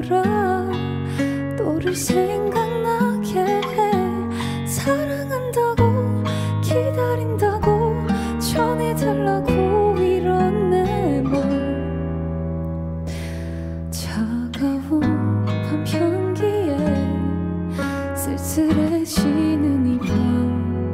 돌아 너를 생각나게 해. 사랑한다고 기다린다고 전해달라고 이런 내 맘. 차가운 밤 향기에 쓸쓸해지는 이 밤.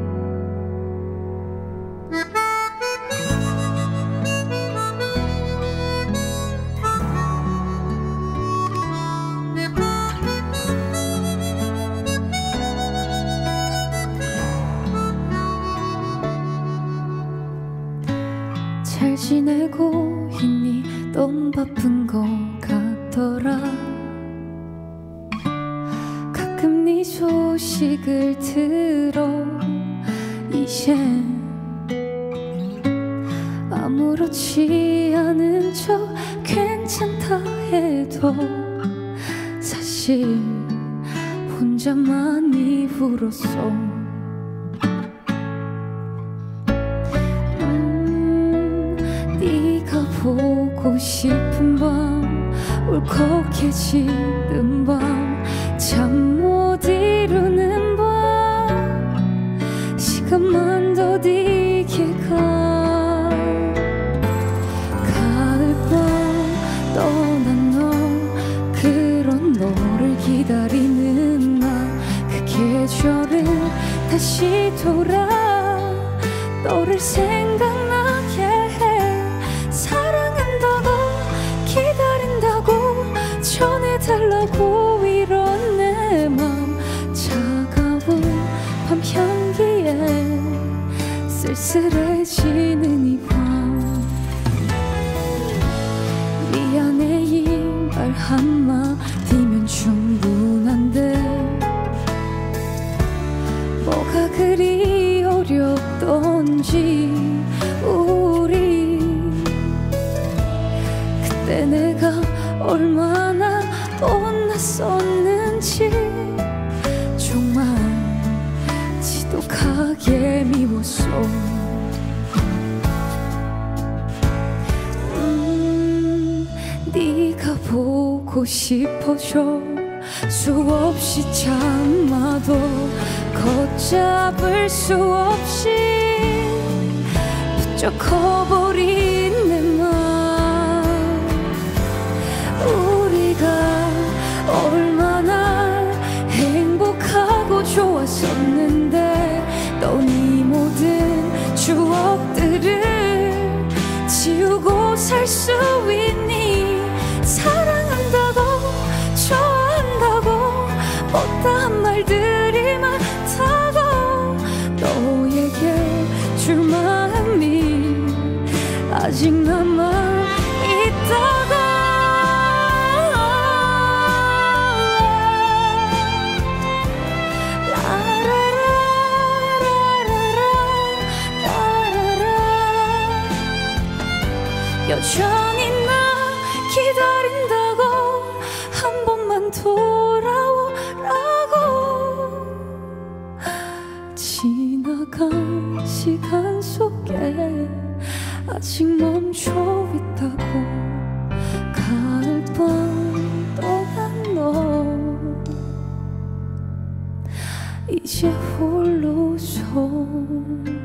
잘 지내고 있니? 너무 바쁜 것 같더라. 가끔 네 소식을 들어 이젠 아무렇지 않은 척 괜찮다 해도 사실 혼자 많이 울었어. 네가 보고 싶은 밤, 울컥해지는 밤, 잠 못 이루는 밤, 시간만 더디게 가. 가을밤 떠난 너, 그런 너를 기다리는 나, 그 계절은 다시 돌아 너를 생각나게 해. 사랑한다고 기다린다고 전해달라고 이런 내 맘. 차가운 밤 향기에 쓸쓸해지는 이 밤. 미안해 이 말 한마디면 충분한데 뭐가 그리 어렵던지 우리 그때 내가 얼마나 못났었는지 정말 지독하게 미웠어. 네가 보고 싶어져 수없이 참아도 걷잡을 수 없이 부쩍 커버린 내 맘. 우리가 얼마나 행복하고 좋았었는데 넌 이 모든 추억들을 지우고 살 수 있니? 사랑한다고 좋아한다고 못다한 말들이 많다고 너에게 줄 마음이 아직 남아 있다고. 여전히 나 기다린다고 한 번만 돌아오라고. 지나간 시간 속에 아직 멈춰 있다고. 가을밤 떠난 너 이제 홀로서